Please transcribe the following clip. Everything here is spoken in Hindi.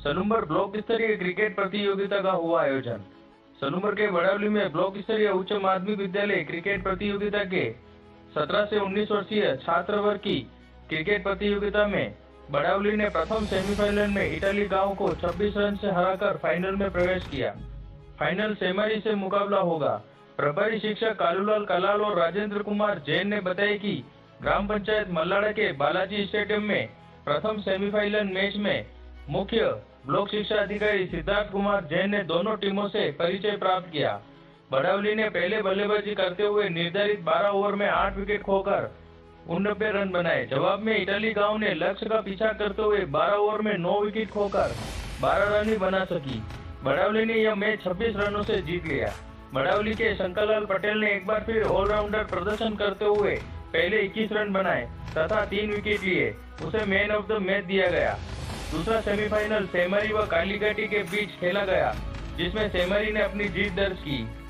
सनूमर ब्लॉक स्तरीय क्रिकेट प्रतियोगिता का हुआ आयोजन। सनूमर के बड़ावली में ब्लॉक स्तरीय उच्च माध्यमिक विद्यालय क्रिकेट प्रतियोगिता के 17 से 19 वर्षीय छात्र वर्ग की क्रिकेट प्रतियोगिता में बड़ावली ने प्रथम सेमीफाइनल में इटली गांव को 26 रन से हराकर फाइनल में प्रवेश किया। फाइनल सेमारी से मुकाबला होगा। प्रभारी शिक्षक कालूलाल कलाल और राजेंद्र कुमार जैन ने बताया कि ग्राम पंचायत मल्लाड़ा के बालाजी स्टेडियम में प्रथम सेमीफाइनल मैच में मुख्य ब्लॉक शिक्षा अधिकारी सिद्धार्थ कुमार जैन ने दोनों टीमों से परिचय प्राप्त किया। बड़ावली ने पहले बल्लेबाजी करते हुए निर्धारित 12 ओवर में 8 विकेट खोकर 89 रन बनाए। जवाब में इटली गांव ने लक्ष्य का पीछा करते हुए 12 ओवर में 9 विकेट खोकर 12 रन ही बना सकी। बड़ावली ने यह मैच 26 रनों से जीत लिया। बड़ावली के शंकरलाल पटेल ने एक बार फिर ऑलराउंडर प्रदर्शन करते हुए पहले 21 रन बनाए तथा 3 विकेट लिए। उसे मैन ऑफ द मैच दिया गया। दूसरा सेमीफाइनल सेमारी व कालीघाटी के बीच खेला गया, जिसमें सेमारी ने अपनी जीत दर्ज की।